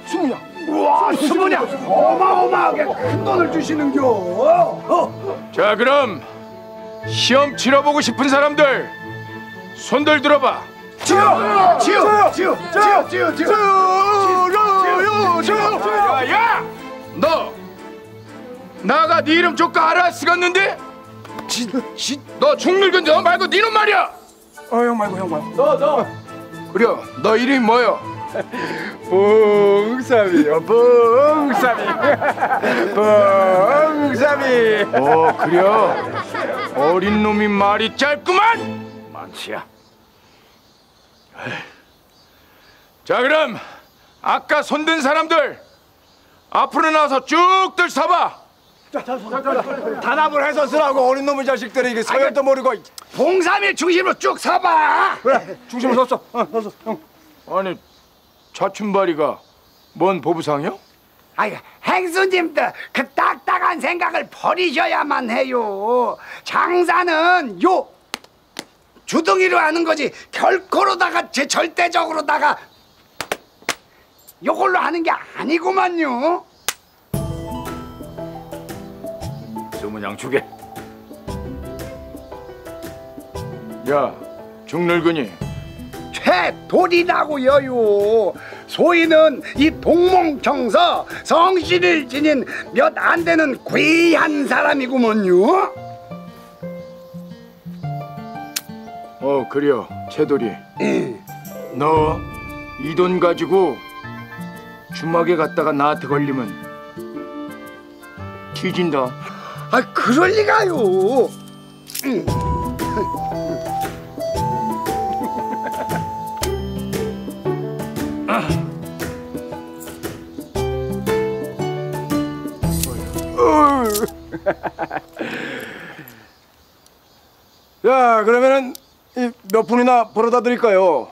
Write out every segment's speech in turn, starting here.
20냥. 우와, 20냥. 어마어마하게 큰 돈을 주시는겨. 자, 그럼 시험 치러보고 싶은 사람들 손들 들어봐. 지요. 야! 너 나가 네 이름 조카 알아 쓰겠는데? 너 중늙은 너 말고 네 놈 말이야. 형 말고. 너 그래, 너 이름이 뭐야? 봉삼이요. 봉삼이. 그래. 어린 놈이 말이 짧구만. 만치야. 자, 그럼 아까 손든 사람들 앞으로 나와서 쭉들 서봐. 단합을 해서 쓰라고 어린 놈의 자식들이 이게 서열도 모르고. 봉삼일 중심으로 쭉 서봐. 그래, 중심으로 섰어. 섰어. 형. 아니, 자춘바리가 뭔 보부상이요? 아이, 행수님들 그 딱딱한 생각을 버리셔야만 해요. 장사는 요 주둥이로 하는 거지 결코로다가 절대적으로다가 요걸로 하는 게 아니구만요. 소문양 주게. 야, 중늙은이. 최돌이라고요. 소위는 이 동몽청서 성씨를 지닌 몇 안 되는 귀한 사람이구먼요. 그래요, 채돌이. 너 이 돈 가지고 주막에 갔다가 나한테 걸리면 뒤진다. 아, 그럴 리가요. 자, 그러면은 몇 푼이나 벌어다 드릴까요?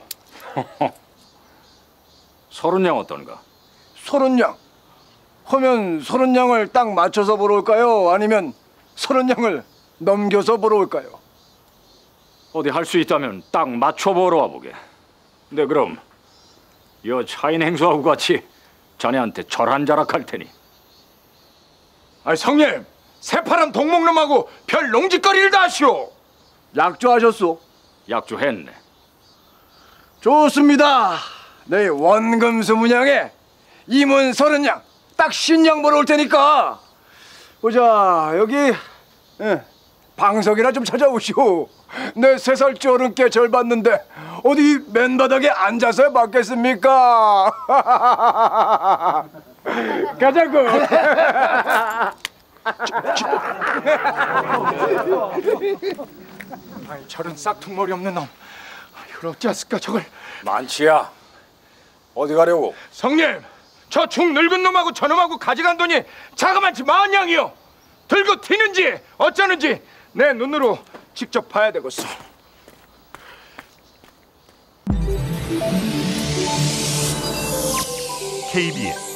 30냥 어떤가? 30냥. 하면 30냥을 딱 맞춰서 벌어올까요? 아니면 30냥을 넘겨서 벌어올까요? 어디 할 수 있다면 딱 맞춰 보러 와보게. 근데 그럼 여 차인 행수하고 같이 자네한테 절 한 자락 할 테니. 아니, 성님, 새파람 동목놈하고 별 농짓거리를 다 하시오. 약조하셨소? 약조했네. 좋습니다. 내 원금수문양에 임은 30냥 딱 50냥 벌어올 테니까 보자. 여기 방석이나 좀 찾아오시오. 내 3살 어른께 절 받는데 어디 맨바닥에 앉아서 받겠습니까? 가자고. 아니, 저런 싹퉁머리 없는 놈, 이걸 어찌했을까 저걸. 만치야, 어디 가려고? 성님, 저 중늙은 놈하고 저놈하고 가져간 돈이 자그만치 40냥이요. 들고 튀는지 어쩌는지 내 눈으로 직접 봐야 되겠어. KBS